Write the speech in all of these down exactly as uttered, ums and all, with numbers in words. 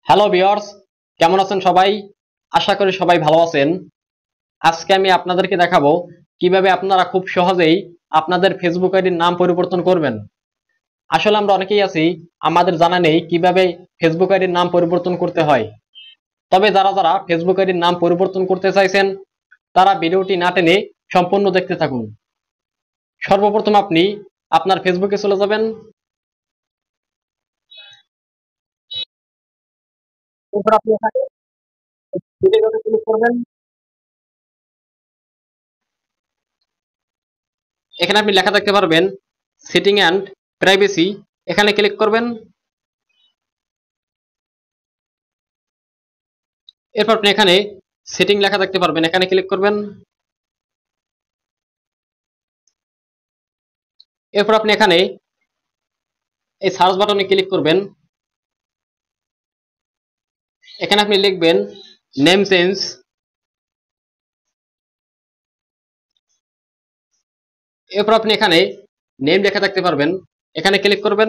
Hello viewers, কেমন আছেন সবাই? আশা করি সবাই ভালো আছেন। আজকে আমি আপনাদেরকে দেখাবো কিভাবে আপনারা খুব সহজেই আপনাদের ফেসবুক আইডির নাম পরিবর্তন করবেন। আসলে আমরা অনেকেই আছি, আমাদের জানা নেই কিভাবে ফেসবুক আইডির নাম পরিবর্তন করতে হয়। তবে যারা যারা ফেসবুক আইডির নাম পরিবর্তন করতে চাইছেন তারা ভিডিওটি না টেনে সম্পূর্ণ দেখতে থাকুন। সর্বপ্রথম আপনি আপনার ফেসবুকে চলে যাবেন। এরপর আপনি এখানে ভিডিওতে ক্লিক করবেন। এখানে আপনি লেখা দেখতে পারবেন সেটিং অ্যান্ড প্রাইভেসি, এখানে ক্লিক করবেন। এরপর আপনি এখানে সেটিং লেখা দেখতে পারবেন, এখানে ক্লিক করবেন। এরপর আপনি এখানে এই সার্চ বাটনে ক্লিক করবেন। এখানে আপনি লিখবেন নেম চেঞ্জ। এরপর আপনি এখানে নেম লেখা দেখতে পারবেন, এখানে ক্লিক করবেন।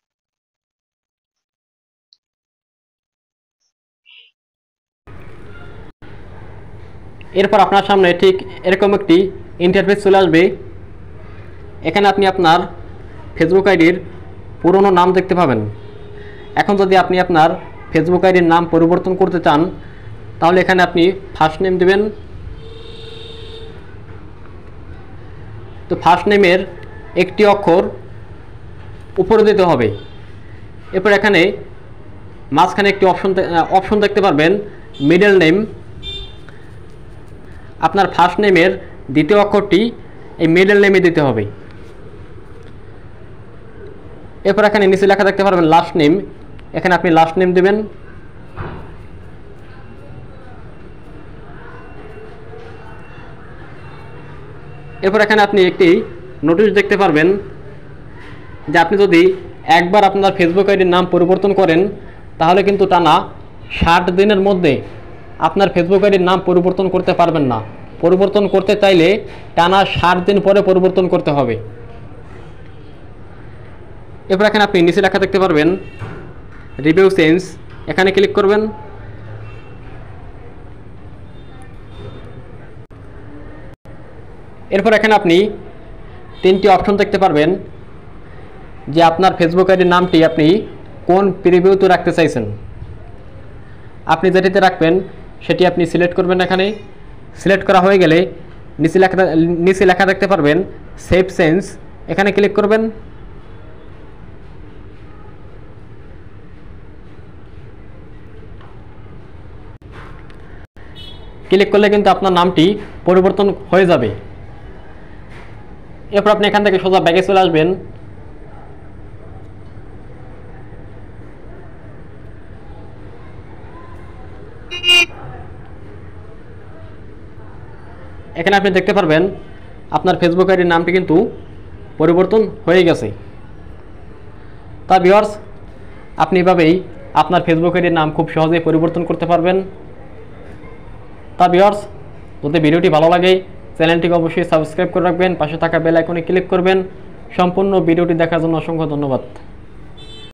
এরপর আপনার সামনে ঠিক এরকম একটি ইন্টারফেস চলে আসবে। এখানে আপনি আপনার ফেসবুক আইডির পুরনো নাম দেখতে পাবেন। এখন যদি আপনি আপনার ফেসবুক আইডির নাম পরিবর্তন করতে চান তাহলে এখানে আপনি ফার্স্ট নেম দেবেন। তো ফার্স্ট নেমের একটি অক্ষর উপরে দিতে হবে। এরপর এখানে মাঝখানে একটি অপশন অপশন দেখতে পারবেন মিডল নেম। আপনার ফার্স্ট নেমের দ্বিতীয় অক্ষরটি এই মিডল নেমে দিতে হবে। এরপর এখানে নিচে লেখা দেখতে পারবেন লাস্ট নেম, এখানে আপনি লাস্ট নেম দেবেন। এরপর এখানে আপনি একটি নোটিশ দেখতে পারবেন যে আপনি যদি একবার আপনার ফেসবুক আইডির নাম পরিবর্তন করেন তাহলে কিন্তু টানা ষাট দিনের মধ্যে আপনার ফেসবুক আইডির নাম পরিবর্তন করতে পারবেন না। পরিবর্তন করতে চাইলে টানা ষাট দিন পরে পরিবর্তন করতে হবে। এরপর এখানে আপনি নিচে লেখা দেখতে পারবেন রিভিউ চেঞ্জ, এখানে ক্লিক করবেন। এরপর এখানে আপনি তিনটি অপশন দেখতে পারবেন যে আপনার ফেসবুক আইডির নামটি আপনি কোন প্রিভিউতে রাখতে চাইছেন। আপনি যেটিতে রাখবেন সেটি আপনি সিলেক্ট করবেন। এখানে সিলেক্ট করা হয়ে গেলে নিচে লেখা নিচে লেখা দেখতে পারবেন সেভ চেঞ্জ, এখানে ক্লিক করবেন। ক্লিক করলে কিন্তু আপনার নামটি পরিবর্তন হয়ে যাবে। এরপর আপনি এখান থেকে সোজা ব্যাগে চলে আসবেন। এখানে আপনি দেখতে পারবেন আপনার ফেসবুক আইডির নামটি কিন্তু পরিবর্তন হয়ে গেছে। তা ভিউয়ার্স, আপনি এভাবেই আপনার ফেসবুক আইডির নাম খুব সহজেই পরিবর্তন করতে পারবেন। তা ভিউয়ার্স, যদি ভিডিওটি ভালো লাগে চ্যানেলটিকে অবশ্যই সাবস্ক্রাইব করে রাখবেন, পাশে থাকা বেল আইকনে ক্লিক করবেন। সম্পূর্ণ ভিডিওটি দেখার জন্য অসংখ্য ধন্যবাদ।